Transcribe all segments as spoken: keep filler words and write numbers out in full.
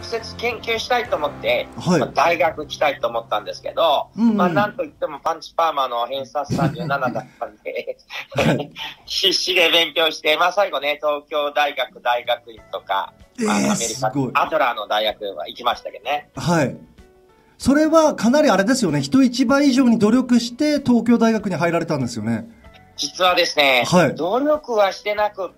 接研究したいと思って、 はい、 まあ、大学行きたいと思ったんですけど、うんうん、まあ、なんといってもパンチパーマの偏差さんじゅうななだったんで、はい、必死で勉強して、まあ、最後ね、東京大学大学院とか、まあ、 えー、 アメリカ、アドラーの大学は行きましたけどね。 はい。それはかなりあれですよね。人一倍以上に努力して東京大学に入られたんですよね。 実はですね、はい、努力はしてなくって、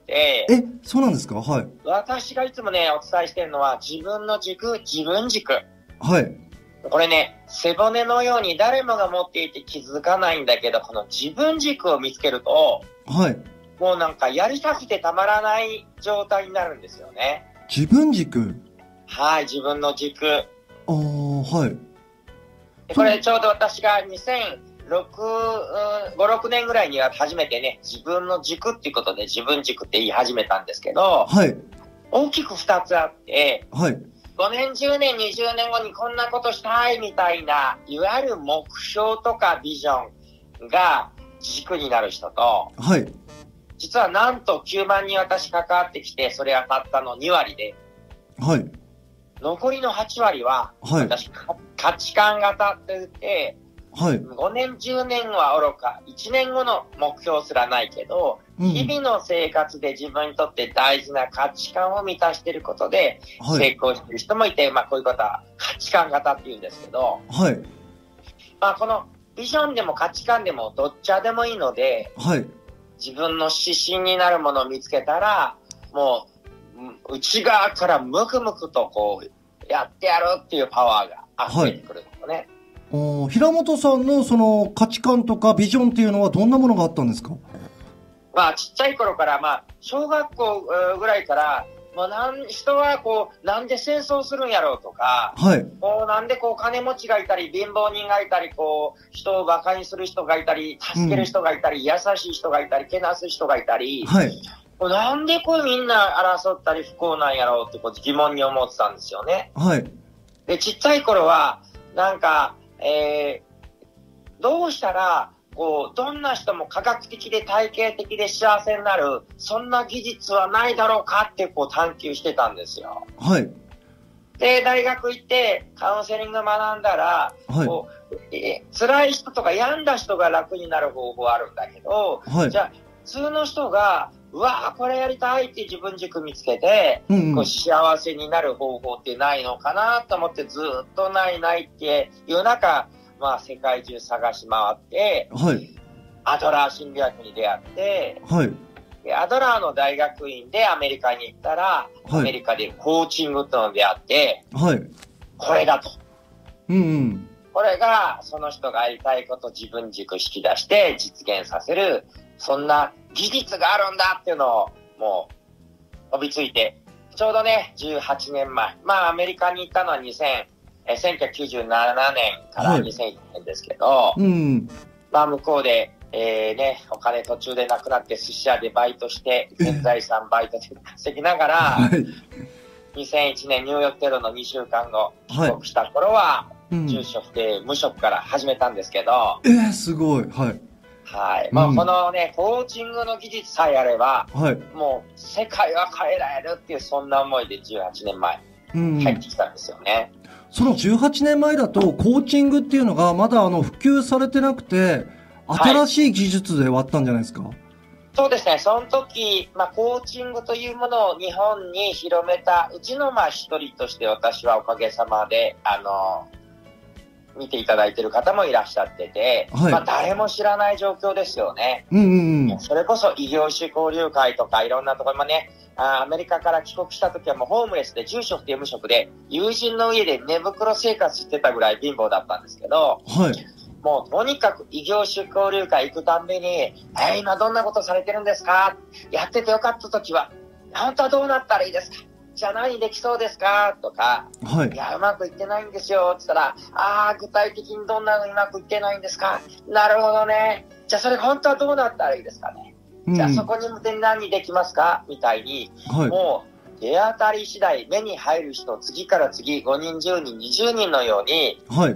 え、そうなんですか？はい。 私がいつもね、お伝えしてるのは、自分の軸、自分軸。 はい。 これね、背骨のように誰もが持っていて気づかないんだけど、この自分軸を見つけると、 はい。もうなんかやりたくてたまらない状態になるんですよね。 自分軸？ はい、自分の軸。ああ、はい。 これちょうど私がにせんろく、ご、ろくねんぐらいには初めてね、自分の軸っていうことで自分軸って言い始めたんですけど、 はい。 大きく二つあって、 はい。 ごねん、じゅうねん、にじゅうねんごにこんなことしたいみたいな、いわゆる目標とかビジョンが軸になる人と、 はい。 実はなんときゅうまんにん私関わってきて、それはたったのにわりで、 はい。 残りのはちわりは、 はい、 私、価値観型って言って、 はい、 ごねん、じゅうねんはおろか、いちねんごの目標すらないけど、うん、日々の生活で自分にとって大事な価値観を満たしていることで、成功している人もいて、はい、まあこういうことは価値観型って言うんですけど、 はい、 まあこのビジョンでも価値観でもどっちでもいいので、 はい、 自分の指針になるものを見つけたら、もう内側からムクムクとこうやってやるっていうパワーが溢れてくるんですよね。はい、 お平本さんのその価値観とかビジョンっていうのはどんなものがあったんですか？ まあちっちゃい頃からまあ小学校ぐらいから、まあ、なん人はこうなんで戦争するんやろうとか、 はい、 こうなんでこう金持ちがいたり貧乏人がいたりこう人を馬鹿にする人がいたり助ける人がいたり、うん、優しい人がいたりけなす人がいたり、 はい、 なんでこうみんな争ったり不幸なんやろうってこう疑問に思ってたんですよね。 はい。 でちっちゃい頃はなんか、えー、どうしたらこうどんな人も科学的で体系的で幸せになるそんな技術はないだろうかってこう探求してたんですよ。 はい。 で大学行ってカウンセリング学んだら、 はい、 こうえー、辛い人とか病んだ人が楽になる方法はあるんだけど、 はい、 じゃあ普通の人がうわーこれやりたいって自分軸見つけて、うんうん、こう幸せになる方法ってないのかなと思ってずっとないないっていう中、まあ世界中探し回って、 はい、 アドラー心理学に出会って、 はい、 でアドラーの大学院でアメリカに行ったら、はい、アメリカでコーチングってのに出会って、 はい、 これだと。 うんうん、 これがその人がやりたいこと自分軸引き出して実現させるそんな技術があるんだっていうのをもう飛びついて、ちょうどねじゅうはちねんまえ、まあアメリカに行ったのはにせんえせんきゅうひゃくきゅうじゅうななねんからにせんいちねんですけど、 はい、うん、 まあ向こうで、えー、ねお金途中でなくなって寿司屋でバイトして全財産バイトで稼ぎながら、はい、にせんいちねんニューヨークテロのにしゅうかんご帰国した頃は、はい、住所不定無職から始めたんですけど、 えー、すごい、はい。 はい。まあ、うん、このね、コーチングの技術さえあれば、 はい、 もう世界は変えられるっていうそんな思いでじゅうはちねんまえ入ってきたんですよね。 うん、そのじゅうはちねんまえだとコーチングっていうのがまだあの普及されてなくて、新しい技術で終わったんじゃないですか？はい、 そうですね。その時、まあ、コーチングというものを日本に広めたうちのまあ一人として私はおかげさまで、あの、見ていただいている方もいらっしゃってて、はい、まあ誰も知らない状況ですよね。 うんうんうん、 それこそ異業種交流会とかいろんなところもね、アメリカから帰国した時はもうホームレスで住所不定無職で友人の家で寝袋生活してたぐらい貧乏だったんですけど、 はい、 もうとにかく異業種交流会行くたんびに、えー、今どんなことされてるんですか？やっててよかった時は、本当はどうなったらいいですか？じゃあ何できそうですか？とか、 はい、 いや、うまくいってないんですよ。って言ったら、ああ、具体的にどんなのうまくいってないんですか？なるほどね。じゃあそれ本当はどうなったらいいですかね？うん、じゃあそこに向けて何できますか？みたいに、はい、もう手当たり次第目に入る人、次から次、ごにん、じゅうにん、にじゅうにんのように、 はい、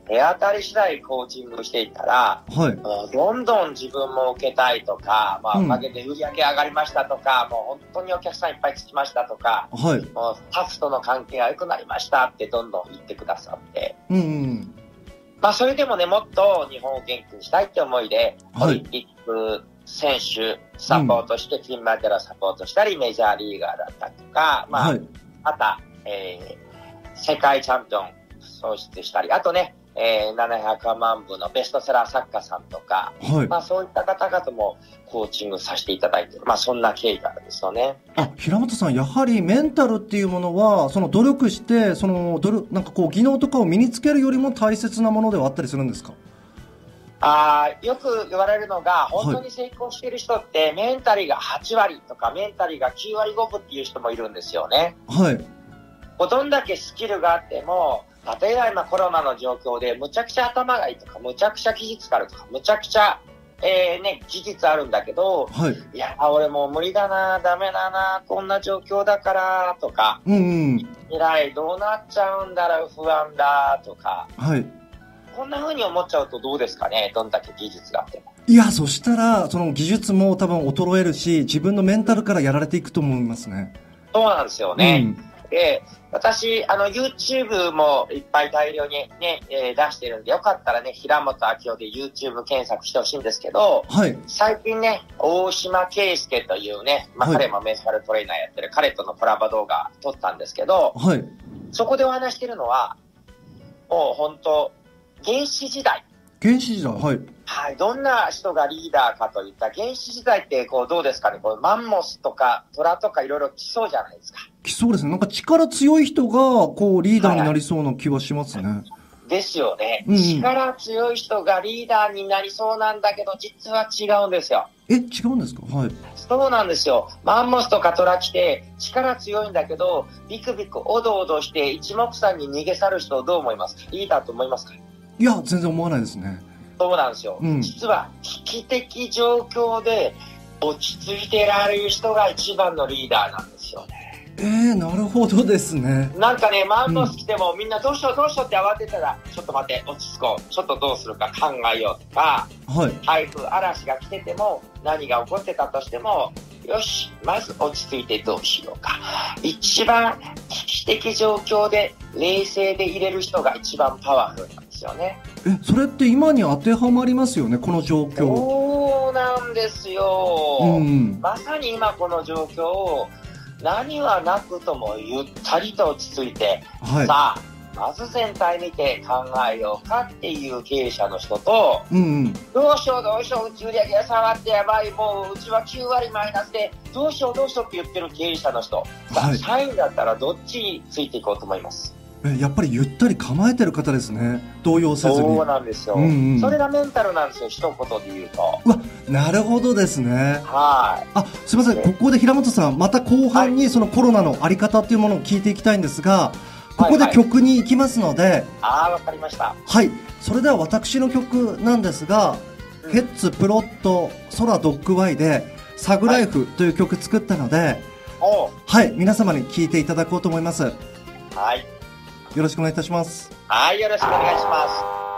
手当たり次第コーチングしていったら、 はい。 もうどんどん自分も受けたいとか、まあ、 うんおかげで売り上げ上がりましたとか、もう本当にお客さんいっぱいつきましたとか、 はい。 もうスタッフとの関係が良くなりましたってどんどん言ってくださって、 うんうん。 まあ、それでもね、もっと日本を元気にしたいって思いで、 はいオリンピック選手サポートして、金メダルサポートしたり、メジャーリーガーだったりとか、まあ、 はい。 また、えー、世界チャンピオン創出したり、あとね、えー、ななひゃくまんぶのベストセラー作家さんとか、 はい。 まあそういった方々もコーチングさせていただいている、まあそんな経緯があるんですよね。 あ、平本さん、やはりメンタルっていうものは、その努力して、その努力、なんかこう技能とかを身につけるよりも大切なものではあったりするんですか？ あーよく言われるのが、本当に成功している人ってメンタルがはちわりとかメンタルがきゅうわりごぶっていう人もいるんですよね。 はい。 こうどんだけスキルがあっても、例えば今コロナの状況でむちゃくちゃ頭がいいとか、むちゃくちゃ技術があるとか、むちゃくちゃ、えー、ね、技術あるんだけど、 はい。 いや、俺もう無理だな、ダメだな、こんな状況だからとか、 うんうん。 未来どうなっちゃうんだろう、不安だとか、 はい。 こんな風に思っちゃうとどうですかね、どんだけ技術があっても。 いや、そしたら、その技術も多分衰えるし、自分のメンタルからやられていくと思いますね。 そうなんですよね。 うんで、私、あの、YouTube もいっぱい大量にね、えー出してるんで、よかったらね、平本明夫で YouTube 検索してほしいんですけど、 はい。 最近ね、大島圭介というね、まあ、 はい彼もメンタルトレーナーやってる、彼とのコラボ動画撮ったんですけど、 はい。 そこでお話してるのは、もう本当、原始時代。 原始時代、はい。 はい。どんな人がリーダーかといった原始時代って、こう、どうですかね。こうマンモスとか虎とかいろいろ来そうじゃないですか。 来そうですね。なんか力強い人が、こう、リーダーになりそうな気はしますね。 ですよね。 うんうん力強い人がリーダーになりそうなんだけど、実は違うんですよ。 え、違うんですか？はい。 そうなんですよ。マンモスとかトラ来て、力強いんだけど、ビクビクおどおどして一目散に逃げ去る人をどう思いますか？リーダーと思いますか？ いや、全然思わないですね。 そうなんですよ。 うん実は危機的状況で落ち着いてられる人が一番のリーダーなんですよね。 えー、なるほどですね。 なんかね、マンモス来てもみんなどうしようどうしようって慌てたら、ちょっと待って、落ち着こう。ちょっとどうするか考えようとか、 はい。 台風、嵐が来てても、何が起こってたとしても、よし、まず落ち着いてどうしようか。一番危機的状況で冷静でいれる人が一番パワフルなんですよね。 え、それって今に当てはまりますよね、この状況。 そうなんですよ。 うんうん。 まさに今この状況を何はなくともゆったりと落ち着いて、 はい。 さあ、まず全体見て考えようかっていう経営者の人と、 うんうん。 どうしようどうしよう、うち売り上げが下がってやばい、もううちはきゅうわりマイナスで、どうしようどうしようって言ってる経営者の人。さあ、 はい社員だったらどっちについていこうと思います。 え、やっぱりゆったり構えてる方ですね。動揺せずに。 そうなんですよ、 うんうん。 それがメンタルなんですよ、一言で言うと。 うわ、なるほどですね。 はい。 あ、すいません。ここで平本さん、また後半にそのコロナのあり方っていうものを聞いていきたいんですが、ここで曲に行きますので、 ああ、わかりました。 はい。それでは私の曲なんですが、 うんヘッズプロット空ドッグワイで、サグライフという曲作ったので、 おうはい。皆様に聴いていただこうと思います。よはい。 ろしくお願いいたします。 はい、よろしくお願いします。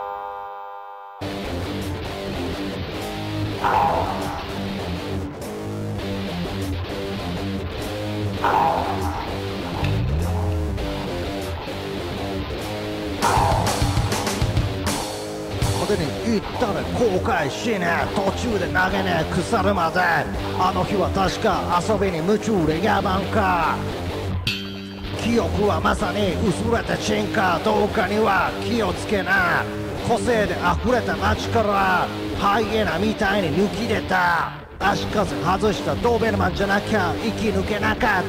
派手に行ったら後悔しねえ、途中で投げねえ腐るまで、あの日は確か遊びに夢中で野蛮か、記憶はまさに薄れた沈下、どうかには気をつけな、個性で溢れた街からハイエナみたいに抜き出た、足かせ外したドーベルマンじゃなきゃ生き抜けなかった、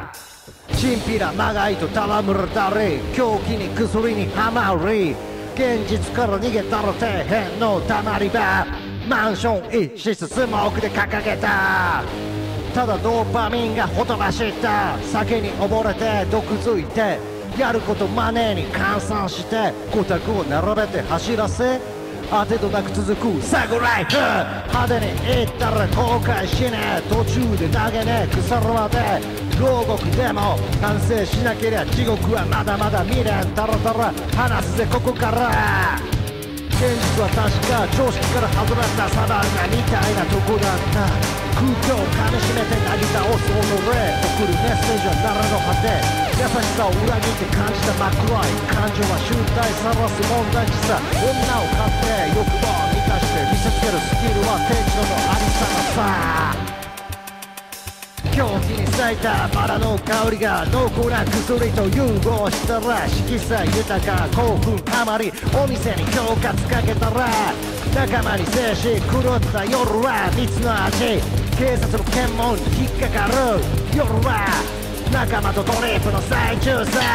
チンピラまがいと戯れたり、狂気に薬にはまり、現実から逃げたら底辺のたまり場、マンション一室スモークで掲げた、ただドーパミンがほとばしった、酒に溺れて毒づいて、やることマネーに換算して五択を並べて走らせ、当てとなく続くサグライフ、派手に行ったら後悔しねえ、途中で投げねえ腐るまで、 牢獄でも完成しなけりゃ地獄はまだまだ未練だらだら話すぜここから現実は確か常識から外れたサバンナみたいなとこだった空気をかみしめてなぎ倒す己送るメッセージは奈良の果て優しさを裏切って感じた真っ黒い感情は集大さらす問題児さ女を買って欲望を満たして見せつけるスキルは天地のありさまさ狂気に咲いたバラの香りが濃厚な薬と融合したら色彩豊か興奮あまりお店に恐喝かけたら仲間に静止狂った夜は蜜の味警察の検問に引っかかる夜は仲間とドリープの最中さ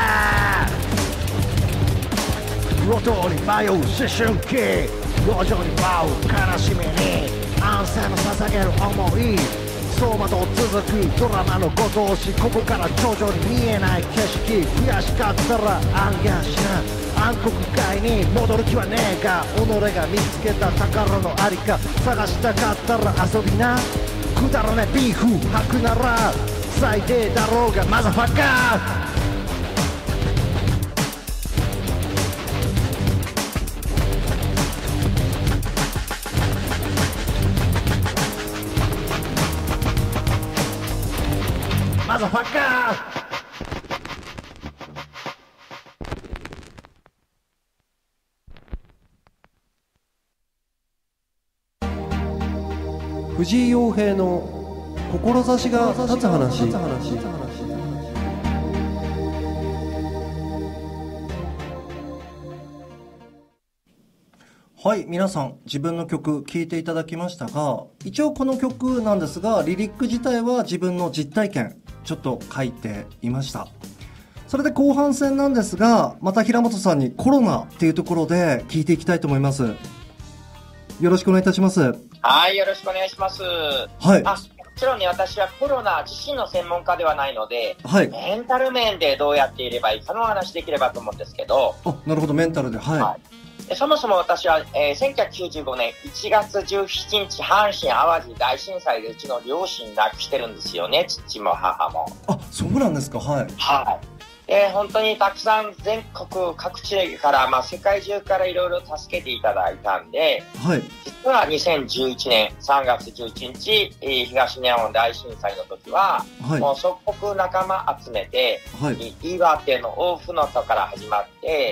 路頭に迷う思春期路上に舞う悲しみに安静の捧げる思い走馬灯続くドラマのごとしここから徐々に見えない景色悔しかったら暗夜しな暗黒界に戻る気はねえが己が見つけた宝のありか探したかったら遊びなくだらねビーフ吐くなら最低だろうがマザファッカーマザファッカー藤井陽平の志が立つ話。はい、皆さん自分の曲聴いていただきましたが、一応この曲なんですがリリック自体は自分の実体験ちょっと書いていました。それで後半戦なんですが、また平本さんにコロナっていうところで聞いていきたいと思います。よろしくお願いいたします。 はい、よろしくお願いします。 はい。 あ、もちろんね、私はコロナ自身の専門家ではないので、 はい。 メンタル面でどうやっていればいいかのお話できればと思うんですけど。 あ、なるほど、メンタルで。はい。はいでそもそも私は、えー、せんきゅうひゃくきゅうじゅうごねんいちがつじゅうしちにち阪神淡路大震災でうちの両親亡くしてるんですよね。父も母も。 あ、そうなんですか。はい。 はい。で本当にたくさん全国各地から、まあ、世界中からいろいろ助けていただいたんで、 はい、 実はにせんじゅういちねんさんがつじゅういちにち、えー、東日本大震災の時は、はい、もう即刻仲間集めて、はい、岩手の大船渡から始まって、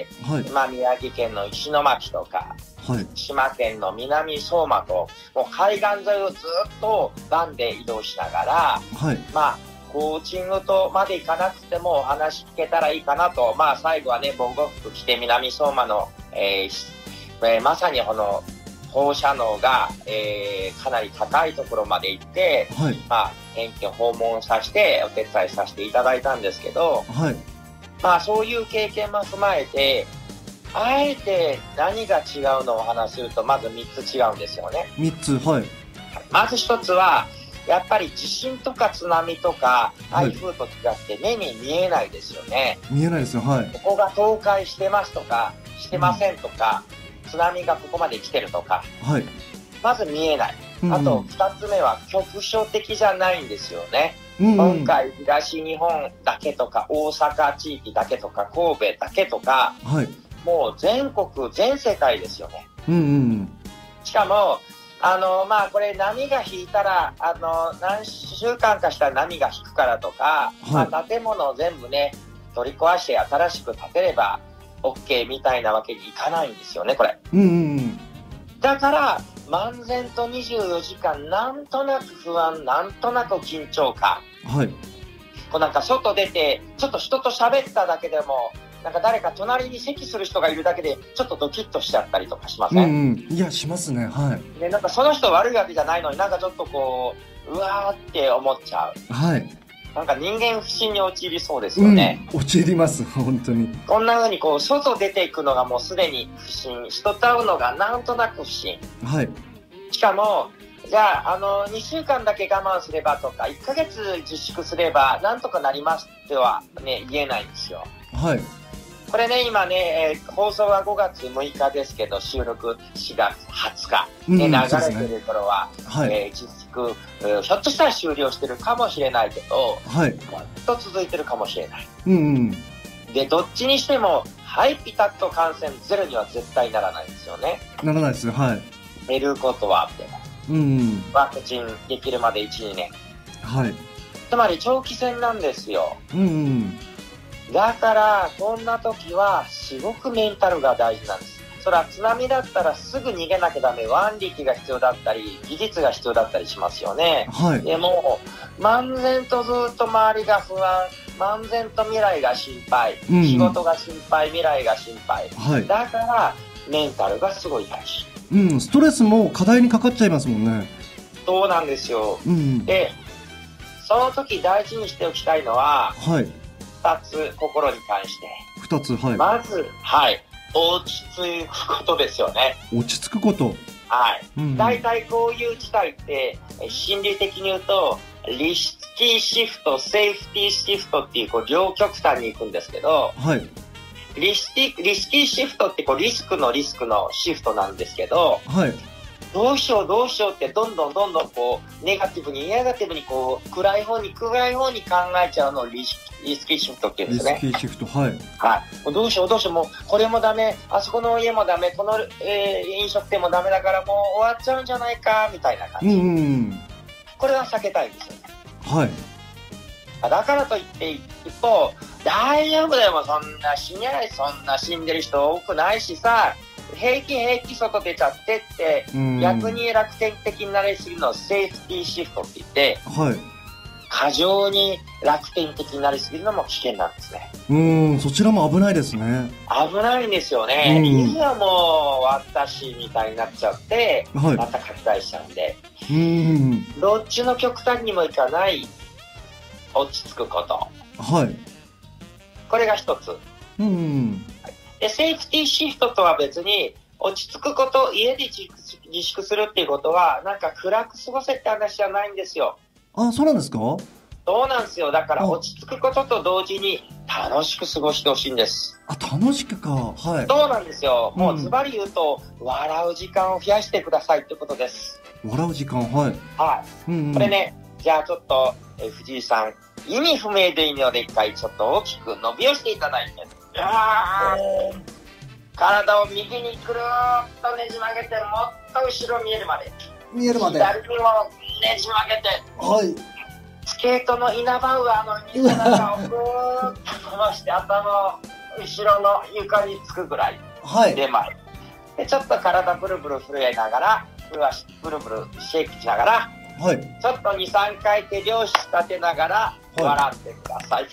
はい、まあ、宮城県の石巻とか、はい、島県の南相馬ともう海岸沿いをずっとバンで移動しながら、はい、まあコーチングとまでいかなくてもお話聞けたらいいかなと、まあ最後はね、防護服着て南相馬の、えーえー、まさにこの放射能が、えー、かなり高いところまで行って、はい、まあ点検訪問させてお手伝いさせていただいたんですけど、はい、まあそういう経験も踏まえて、あえて何が違うのをお話しするとまずみっつ違うんですよね。 みっつ、はい。 まずひとつは、やっぱり地震とか津波とか台風と違って目に見えないですよね。 見えないですよ。はい。 ここが倒壊してますとかしてませんとか、うん、津波がここまで来てるとか、はい、まず見えない。あとふたつめは局所的じゃないんですよね。うんうん、今回東日本だけとか大阪地域だけとか神戸だけとか、はい、もう全国全世界ですよね。うんうん、しかもあのまあこれ波が引いたらあの何週間かしたら波が引くからとか、はい、まあ、建物を全部ね取り壊して新しく建てれば OK みたいなわけにいかないんですよねこれ、うんうんうん、だから漫然とにじゅうよじかんなんとなく不安なんとなく緊張感、はい、こうなんか外出てちょっと人と喋っただけでもなんか誰か隣に席する人がいるだけでちょっとドキッとしちゃったりとかしません？ うんうん、いやしますね。はい。 でなんかその人悪いわけじゃないのになんかちょっとこううわーって思っちゃう。はい。なんか人間不信に陥りそうですよね。 うん、陥ります本当に。 こんな風にこう外出ていくのがもうすでに不信、人と会うのがなんとなく不信。はい。しかもじゃああのにしゅうかんだけ我慢すればとかいっかげつ自粛すればなんとかなりますってはね言えないんですよ。はい。 これね、今ね、えー、放送はごがつむいかですけど、収録しがつはつか、 うんね、流そうですねれてる頃は、 はいえー自粛、えーひょっとしたら終了してるかもしれないけど、 はい。 ずっと続いてるかもしれない。 うんうん。 で、どっちにしても、はい、ピタッと感染ゼロには絶対ならないんですよね。 ならないですね。はい。 寝ることはあっても。 うんうん。 ワクチンできるまでいち、にねん。 はい。 つまり長期戦なんですよ。 うんうん。 だから、こんな時は、すごくメンタルが大事なんです。それは津波だったらすぐ逃げなきゃダメ。腕力が必要だったり、技術が必要だったりしますよね。 はい。 でも、漫然とずっと周りが不安、漫然と未来が心配、 うんうん仕事が心配、未来が心配。 はい。 だから、メンタルがすごい大事。 うん、ストレスも課題にかかっちゃいますもんね。 そうなんですよ。 うんうん。 で、その時大事にしておきたいのは、 はい。 二つ心に関して。 二つ、はい。 まず、はい、落ち着くことですよね。 落ち着くこと。 はい。 うんうん。 大体こういう事態って、え心理的に言うと、リスキーシフト、セーフティーシフトっていう、こう、両極端に行くんですけど、 はい。 リスキー、リスキーシフトってこうリスクのリスクのシフトなんですけど、 はい。 どうしようどうしようってどんどんどんどんこうネガティブにネガティブにこう暗い方に暗い方に考えちゃうのをリスリスキーシフトって言うんリスですね。 キーシフト、はい。 はい。どうしようどうしようもうこれもダメ、あそこの家もダメ、この、えー飲食店もダメだからもう終わっちゃうんじゃないかみたいな感じ。 うんうんうん。 これは避けたいんですよね。 はい。 だからといって一方大丈夫だよ、もうそんな死にゃい、そんな死んでる人多くないしさ、平気平気外出ちゃってって、 うん逆に楽天的になりすぎるのをセーフティーシフトって言って、 はい。 過剰に楽天的になりすぎるのも危険なんですね。 うーん、そちらも危ないですね。 危ないんですよね。 うんいざもう私みたいになっちゃって、 はい。 また拡大しちゃうんで、 うーん。 どっちの極端にもいかない落ち着くこと。 はい。 これが一つ。 うんうん。 で、セーフティーシフトとは別に、落ち着くこと、家で自自粛するっていうことは、なんか暗く過ごせって話じゃないんですよ。 あ、そうなんですか？ そうなんですよ。だからあ落ち着くことと同時に楽しく過ごしてほしいんです。 あ、楽しくか。はい。 そうなんですよ。もううんズバリ言うと、笑う時間を増やしてくださいってことです。 笑う時間、はい。 はい。 うんうん。 これね、じゃあちょっと、え藤井さん、意味不明でいいので一回ちょっと大きく伸びをしていただいて、あー体を右にくるーっとねじ曲げて、もっと後ろ見えるまで。 見えるまで。 左にもねじ曲げて、 はい。 スケートのイナバウアーの背中をぐーっと伸ばして、頭を後ろの床につくぐらいはい。 で前。で、ちょっと体ブルブル震えながら、ブルブルシェイクしながら、 はい。 ちょっとに、さんかい手拍子立てながら笑ってください。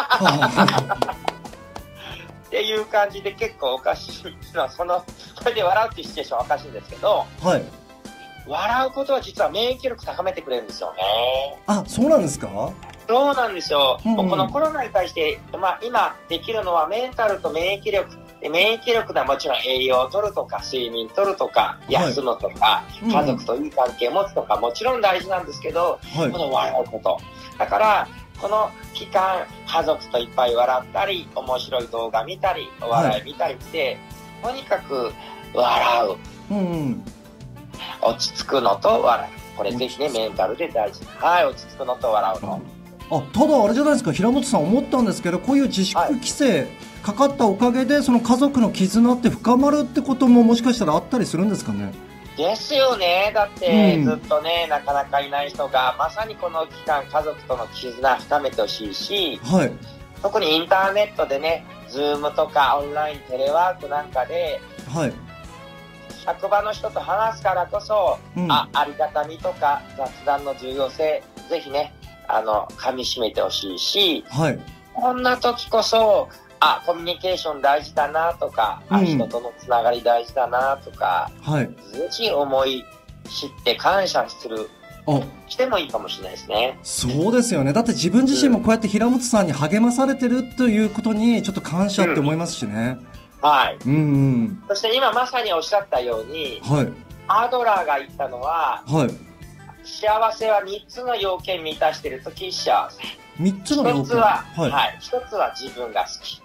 っていう感じで結構おかしい。その、それで笑うっていうシチュエーションはおかしいんですけど、 はい。 笑うことは実は免疫力高めてくれるんですよね。 あ、そうなんですか？ そうなんですよ。 うんうんもうこのコロナに対して、まあ今できるのはメンタルと免疫力。で免疫力ではもちろん栄養を取るとか、睡眠取るとか、 い休むとか、 うんうん家族といい関係持つとか、もちろん大事なんですけど、 はいこ。の笑うこと。だから、この期間、家族といっぱい笑ったり、面白い動画見たり、お笑い見たりして、とにかく笑う。 うんうん。 落ち着くのと笑う。これぜひね、メンタルで大事。はい、落ち着くのと笑うの。 あ、ただあれじゃないですか、平本さん思ったんですけど、こういう自粛規制かかったおかげで、その家族の絆って深まるってことももしかしたらあったりするんですかね？ ですよね。だって、 うんずっとね、なかなかいない人が、まさにこの期間、家族との絆深めてほしいし、 はい。 特にインターネットでね、ズームとかオンラインテレワークなんかで、 はい。 職場の人と話すからこそ、 うん。 あ、ありがたみとか雑談の重要性、ぜひね、あの、噛み締めてほしいし、 はい。 こんな時こそ、あ、コミュニケーション大事だなとか、あ、 うん人とのつながり大事だなとか、 はい。 ぜひ思い知って感謝する、 あ、 してもいいかもしれないですね。 そうですよね。だって自分自身もこうやって平本さんに励まされてるということにちょっと感謝って思いますしね。 はい。 うんうん。 そして今まさにおっしゃったように、 はい。 アドラーが言ったのは、 はい。 幸せはみっつの要件満たしているとき幸せ。 三つの要件。 一つは、 はい。 はい。一つは自分が好き。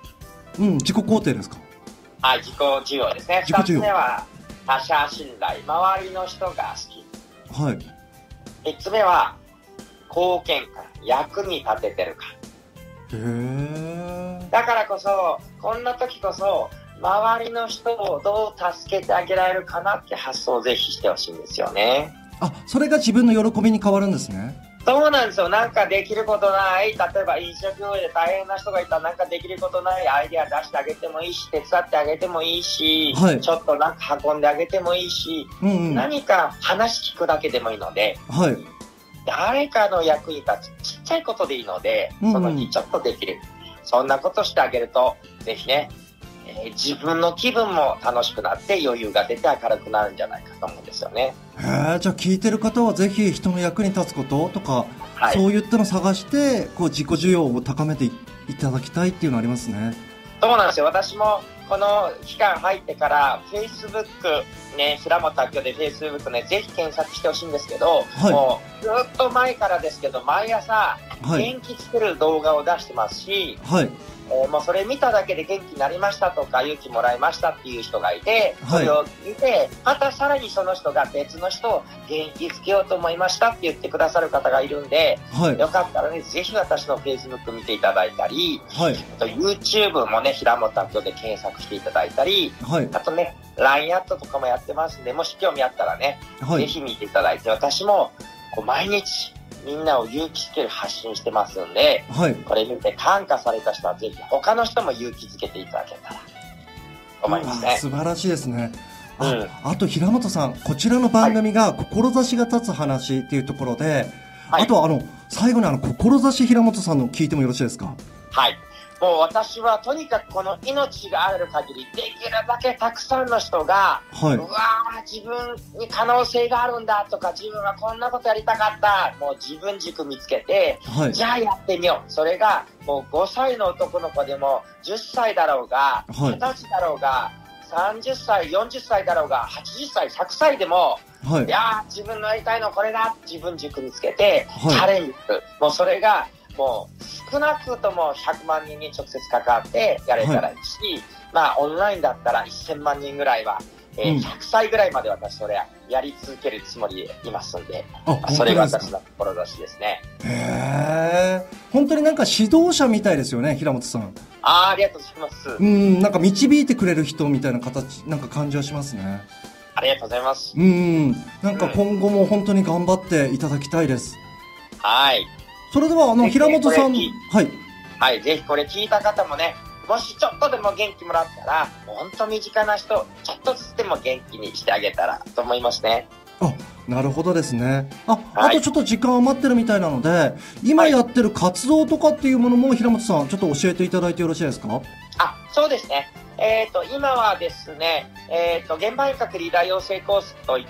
うん、自己肯定ですか。 はい、自己需要ですね。二つ目は他者信頼、周りの人が好き。 はい。 三つ目は貢献感、役に立ててるか。 へー。 だからこそ、こんな時こそ、周りの人をどう助けてあげられるかなって発想をぜひしてほしいんですよね。 あ、それが自分の喜びに変わるんですね。 そうなんですよ。なんかできることない、例えば飲食業で大変な人がいたらなんかできることないアイデア出してあげてもいいし、手伝ってあげてもいいし、はい、ちょっとなんか運んであげてもいいし、うんうん、何か話聞くだけでもいいので、はい、誰かの役に立つちっちゃいことでいいので、その日ちょっとできる、うんうん、そんなことしてあげるとぜひね、えー、自分の気分も楽しくなって余裕が出て明るくなるんじゃないかと思うんですよね。 へー、じゃあ聞いてる方はぜひ人の役に立つこととか、はい、そういったのを探してこう自己需要を高めて い, いただきたいっていうのありますね。 そうなんですよ。私もこの期間入ってから Facebook ね、平本明夫で Facebook ね、ぜひ検索してほしいんですけど、はい、もうずっと前からですけど毎朝元気作る動画を出してますし、はい、えー、もうそれ見ただけで元気になりましたとか勇気もらいましたっていう人がいて、それを見てまたさらにその人が別の人を元気づけようと思いましたって言ってくださる方がいるんで、はい、よかったらね、ぜひ私の Facebook 見ていただいたり、はい、あと YouTube もね、平本明夫で検索していただいたり、はい、あとね ライン アットとかもやってますんで、もし興味あったらね、はい、ぜひ見ていただいて、私もこう毎日みんなを勇気づける発信してますんで、はい、これ見て感化された人はぜひ他の人も勇気づけていただけたらと思いますね。 素晴らしいですね。あ、うん、あと平本さん、こちらの番組が志が立つ話っていうところで、はい、あとはあの最後にあの志平本さんの聞いてもよろしいですか。 はい、もう私はとにかくこの命がある限りできるだけたくさんの人が、はい、うわー自分に可能性があるんだとか、自分はこんなことやりたかった、もう自分軸見つけて、はい、じゃあやってみよう。それがもうごさいの男の子でもじゅっさいだろうが、はい、はたちだろうが、さんじゅっさいよんじゅっさいだろうが、はちじゅっさいひゃくさいでも、はい、いやー自分のやりたいのこれだ、自分軸見つけて、はい、チャレンジする。もうそれがもう少なくともひゃくまんにんに直接関わってやれたらいいし、はい、まあオンラインだったらせんまんにんぐらいは、えーうん、ひゃくさいぐらいまで私それやり続けるつもりでいますんで、あ、それが私の志ですね。 へー、本当になんか指導者みたいですよね、平本さん。 あー、ありがとうございます。 うん、なんか導いてくれる人みたいな形、なんか感じはしますね。 ありがとうございます。 うん、なんか今後も本当に頑張っていただきたいです。 うん、はい。 それではあの平本さん、はい、 はい、ぜひこれ聞いた方もね、もしちょっとでも元気もらったら、本当身近な人ちょっとずつでも元気にしてあげたらと思いますね。 あ、なるほどですね。あ、はい、あとちょっと時間余ってるみたいなので、今やってる活動とかっていうものも平本さんちょっと教えていただいてよろしいですか。 あ、そうですね。えっと、今はですね、えっと、現場変革リーダー養成コースといって、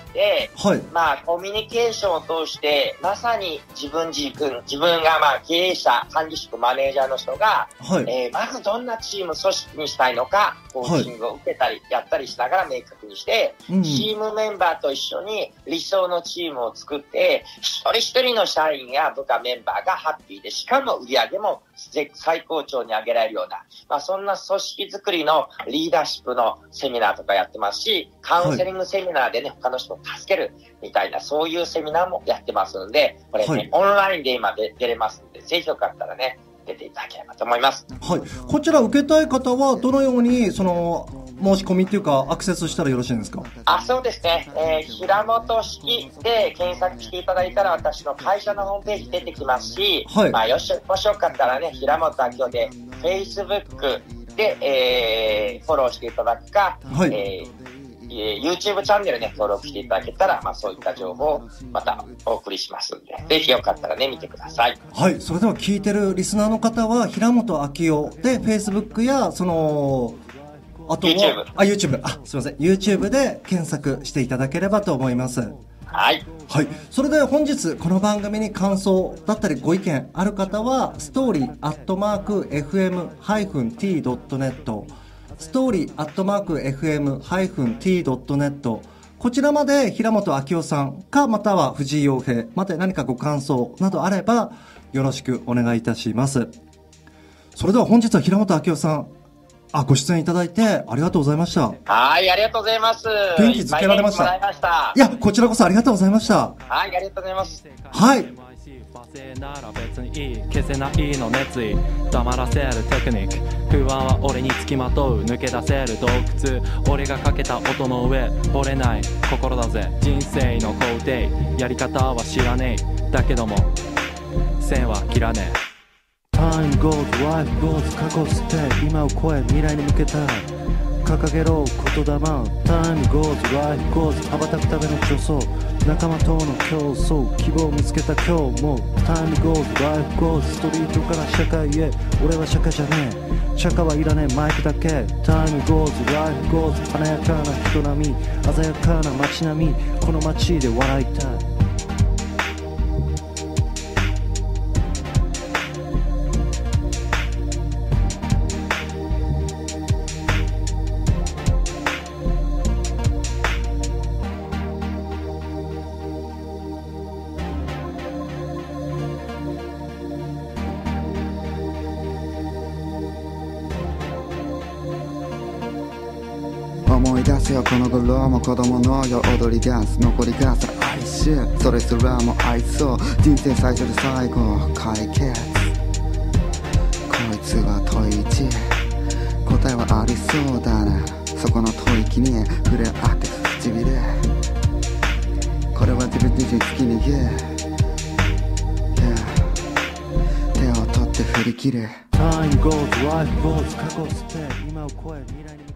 はい、まあ、コミュニケーションを通して、まさに自分軸、自分がまあ、経営者、管理職、マネージャーの人が、はい、えー、まずどんなチーム、組織にしたいのか、コーチングを受けたり、やったりしながら明確にして、はい、チームメンバーと一緒に理想のチームを作って、一人一人の社員や部下メンバーがハッピーで、しかも売り上げも最高潮に上げられるような、まあ、そんな組織作りのリーダーシップのセミナーとかやってますし、カウンセリングセミナーでね、はい、他の人を助けるみたいな、そういうセミナーもやってますので、これね、はい、オンラインで今で出れますので、ぜひよかったらね、出ていただければと思います。 はい。こちら受けたい方は、どのように、その、申し込みっていうか、アクセスしたらよろしいんですか。 あ、そうですね。えー、平本式で検索していただいたら、私の会社のホームページ出てきますし、はい。まあ、よし、もしよかったらね、平本明夫で、Facebook で、えー、フォローしていただくか、はい。えーYouTube チャンネルね、登録していただけたら、まあそういった情報をまたお送りしますんで、ぜひよかったらね、見てください。 はい、それでは聞いてるリスナーの方は、平本明夫で Facebook や、その、あとは、 YouTube。 あ、YouTube。あ、すいません。YouTube で検索していただければと思います。 はい。 はい。それでは本日、この番組に感想だったりご意見ある方は、ストーリーアットマーク エフエムハイフンティードットネットストーリーアットマーク エフエムハイフンティードットネット こちらまで平本明夫さんかまたは藤井陽平まで何かご感想などあればよろしくお願いいたします。それでは本日は平本明夫さんあ、ご出演いただいてありがとうございました。 はい、ありがとうございます。 元気づけられました。 いっぱい元気もらいました。 いや、こちらこそありがとうございました。 はい、ありがとうございます。 はい。 なら別にいい、消せないの熱意、黙らせるテクニック、不安は俺につきまとう、抜け出せる洞窟、俺がかけた音の上、折れない心だぜ、人生の工程、やり方は知らねえ、だけども線は切らねえ。 Time goes, life goes 過去捨て今を超え未来に向けた掲げろ言霊 Time goes, life goes 羽ばたくための助走仲間との競争希望を見つけた今日も Time goes, life goes ストリートから社会へ俺は社会じゃねえ社会はいらねえマイクだけ Time goes, life goes 華やかな人並み鮮やかな街並みこの街で笑いたい思い出せよこの頃も子供のよ踊り出す残りがさ愛しそれすらも愛そう人生最初で最後解決こいつは問いいち答えはありそうだなそこの吐息に触れ合って唇これは自分自身好きに言え、yeah、手を取って振り切る Time goes, life goes 過去捨て今を超え未来に